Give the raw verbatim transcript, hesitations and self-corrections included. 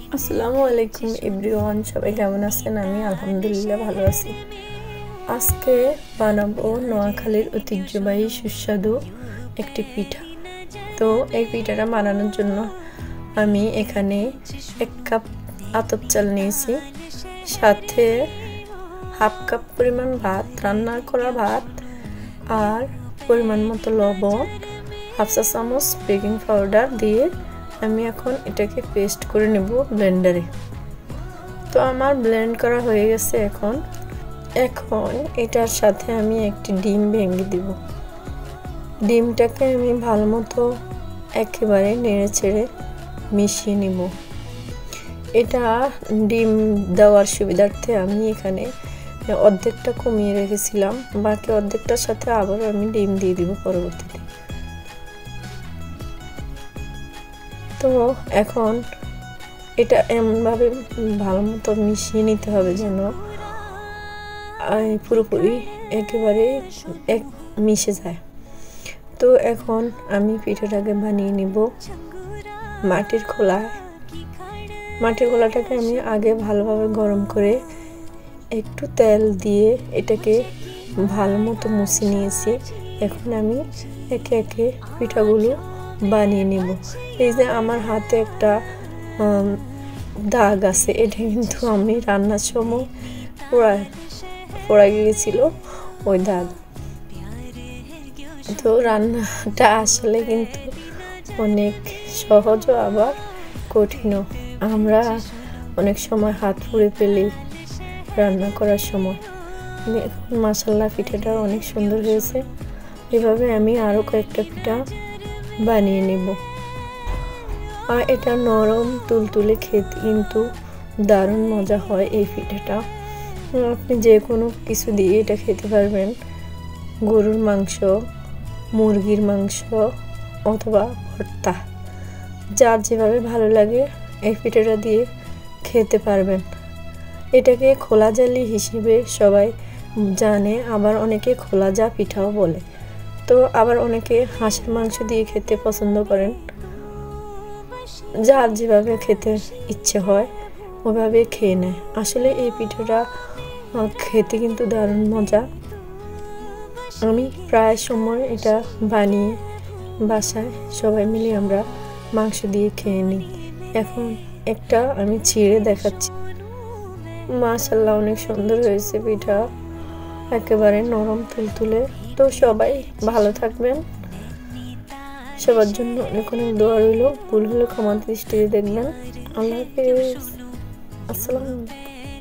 আসসালামু আলাইকুম এভরিওয়ান, সবাই কেমন আছেন? আমি আলহামদুলিল্লাহ ভালো আছি। আজকে বানাবো নোয়াখালীর ঐতিহ্যবাহী সুস্বাদু একটি পিঠা। তো এই পিঠাটা বানানোর জন্য আমি এখানে এক কাপ আতপ চাল নিয়েছি, সাথে হাফ কাপ পরিমাণ ভাত, রান্না করা ভাত, আর পরিমাণ মতো লবণ, হাফ চা চামচ বেকিং পাউডার দিয়ে আমি এখন এটাকে পেস্ট করে নেব ব্লেন্ডারে। তো আমার ব্লেন্ড করা হয়ে গেছে। এখন এখন এটার সাথে আমি একটি ডিম ভেঙে দিব। ডিমটাকে আমি ভালো মতো একেবারে নেড়ে ছেড়ে মিশিয়ে নিব। এটা ডিম দেওয়ার সুবিধার্থে আমি এখানে অর্ধেকটা কমিয়ে রেখেছিলাম, বাকি অর্ধেকটার সাথে আবার আমি ডিম দিয়ে দিব পরবর্তীতে। তো এখন এটা এমনভাবে ভালো মতো মিশিয়ে নিতে হবে যেন পুরোপুরি একেবারে এক মিশে যায়। তো এখন আমি পিঠাটাকে বানিয়ে নিব মাটির খোলায়। মাটির খোলাটাকে আমি আগে ভালোভাবে গরম করে একটু তেল দিয়ে এটাকে ভালো মতো মুছে নিয়েছি। এখন আমি একে একে পিঠাগুলো বানিয়ে নিব। এই যে আমার হাতে একটা দাগ আছে, এটা কিন্তু আমি রান্নার সময় পোড়া পোড়া গিয়েছিল ওই দাগ। তো রান্নাটা আসলে কিন্তু অনেক সহজও আবার কঠিনও। আমরা অনেক সময় হাত পুড়ে ফেলি রান্না করার সময়। মাশাআল্লাহ, পিঠাটা অনেক সুন্দর হয়েছে। এভাবে আমি আরও কয়েকটা পিঠা বানিয়ে নেব। আর এটা নরম তুলতুলে খেতে কিন্তু দারুণ মজা হয় এই পিঠাটা। আপনি যে কোনো কিছু দিয়ে এটা খেতে পারবেন, গরুর মাংস, মুরগির মাংস অথবা ভর্তা, যার যেভাবে ভালো লাগে এই পিঠাটা দিয়ে খেতে পারবেন। এটাকে খোলা জালি হিসেবে সবাই জানে, আবার অনেকে খোলা জা পিঠাও বলে। তো আবার অনেকে হাঁসের মাংস দিয়ে খেতে পছন্দ করেন। যার যেভাবে খেতে ইচ্ছে হয় ওভাবে খেয়ে নেয়। আসলে এই পিঠাটা খেতে কিন্তু দারুণ মজা। আমি প্রায় সময় এটা বানিয়ে বাসায় সবাই মিলে আমরা মাংস দিয়ে খেয়ে নিই। এখন একটা আমি ছিঁড়ে দেখাচ্ছি। মাশাআল্লাহ, অনেক সুন্দর হয়েছে পিঠা, একেবারে নরম তুলতুলে। তো সবাই ভালো থাকবেন, সবার জন্য অনেক অনেক দোয়া রইল। ভুল হলে ক্ষমা দৃষ্টিতে দেখবেন। আল্লাহ হাফেজ, আসসালামু আলাইকুম।